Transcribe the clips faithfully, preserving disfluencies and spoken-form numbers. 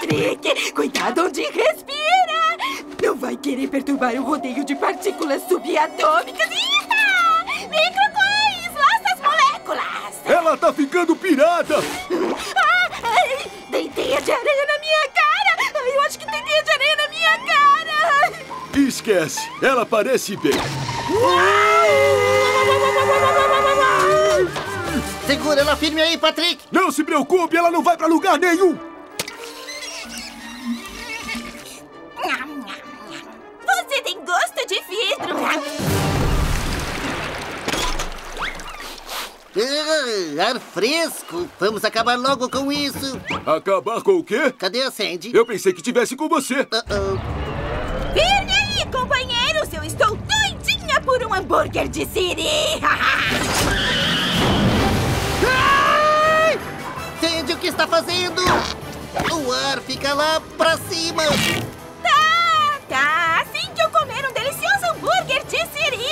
Patrick! Cuidado onde respira! Não vai querer perturbar o rodeio de partículas subatômicas. Eita! Microcoins! Nossas moléculas! Ela tá ficando pirada! Ah, ai, tem teia de aranha na minha cara! Ai, eu acho que tem teia de aranha na minha cara! Esquece! Ela parece bem! Segura ela firme aí, Patrick! Não se preocupe, ela não vai pra lugar nenhum! Você tem gosto de vidro! Ah, ar fresco! Vamos acabar logo com isso! Acabar com o quê? Cadê a Sandy? Eu pensei que tivesse com você! Uh-oh. Firme aí, companheiros! Eu estou doidinha por um hambúrguer de siri! Ai! Sandy, o que está fazendo? O ar fica lá pra cima! Tá, tá! Assim que eu comer um delicioso hambúrguer de siri!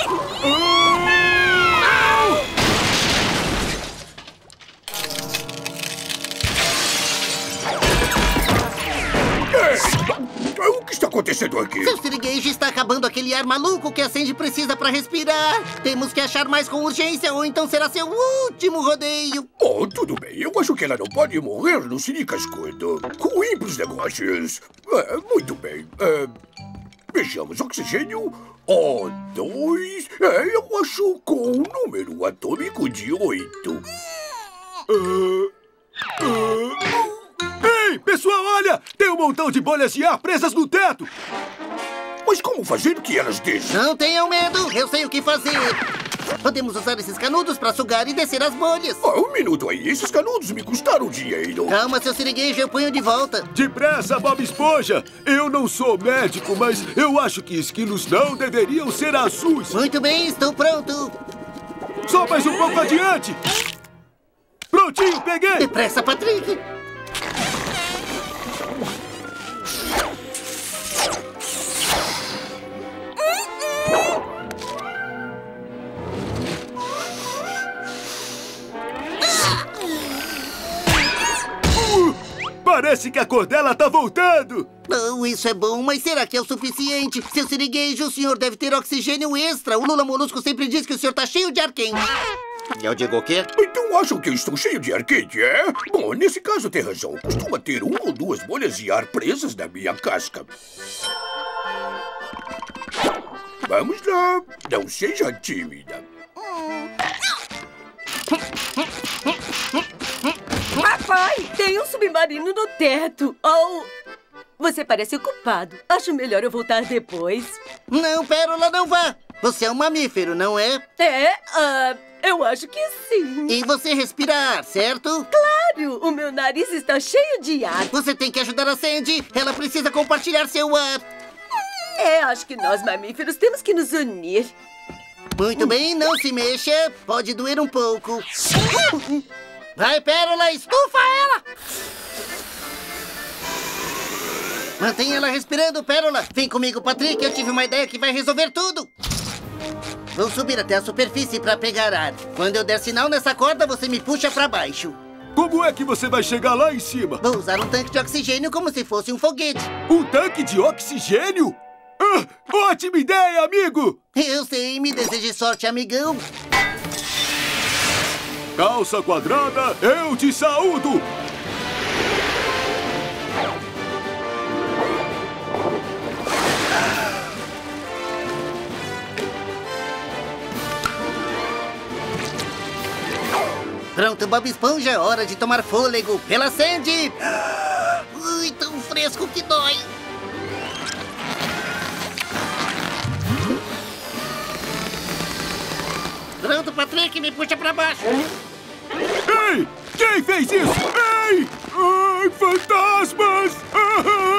O que está acontecendo aqui? Seu sirigueijo está acabando aquele ar maluco que a Sandy precisa para respirar. Temos que achar mais com urgência ou então será seu último rodeio. Oh, tudo bem. Eu acho que ela não pode morrer no Siri Cascudo. Ruim pros negócios. É, muito bem. É, vejamos, oxigênio O dois. É, eu acho com o número atômico de oito. Uh, uh... Ei, pessoal, olha! Tem um montão de bolhas de ar presas no teto! Mas como fazer que elas desçam? Não tenham medo, eu sei o que fazer. Podemos usar esses canudos para sugar e descer as bolhas. Oh, um minuto aí, esses canudos me custaram dinheiro. Calma, seu sirigueijo, eu ponho de volta. Depressa, Bob Esponja! Eu não sou médico, mas eu acho que esquilos não deveriam ser azuis. Muito bem, estou pronto. Só mais um pouco adiante! Prontinho, peguei! Depressa, Patrick! Parece que a cor dela tá voltando! Oh, isso é bom, mas será que é o suficiente? Seu sirigueijo, o senhor deve ter oxigênio extra. O Lula Molusco sempre diz que o senhor tá cheio de ar quente. Eu digo o quê? Então acham que eu estou cheio de ar quente, é? Bom, nesse caso tem razão. Costuma ter uma ou duas bolhas de ar presas na minha casca. Vamos lá. Não seja tímida. Papai, tem um submarino no teto. Oh, você parece ocupado. Acho melhor eu voltar depois. Não, Pérola, não vá. Você é um mamífero, não é? É, uh, eu acho que sim. E você respira ar, certo? Claro, o meu nariz está cheio de ar. Você tem que ajudar a Sandy. Ela precisa compartilhar seu ar. É, acho que nós mamíferos temos que nos unir. Muito bem, não se mexa. Pode doer um pouco. Vai, Pérola, estufa ela! Mantenha ela respirando, Pérola. Vem comigo, Patrick. Eu tive uma ideia que vai resolver tudo. Vou subir até a superfície para pegar ar. Quando eu der sinal nessa corda, você me puxa para baixo. Como é que você vai chegar lá em cima? Vou usar um tanque de oxigênio como se fosse um foguete. Um tanque de oxigênio? Ah, ótima ideia, amigo! Eu sei, me deseje sorte, amigão. Calça quadrada, eu te saúdo! Pronto, Bob Esponja, hora de tomar fôlego pela Sandy! Ui, tão fresco que dói! Pronto, Patrick, me puxa pra baixo! Ei! Quem fez isso? Ei! Ai, fantasmas! Ah!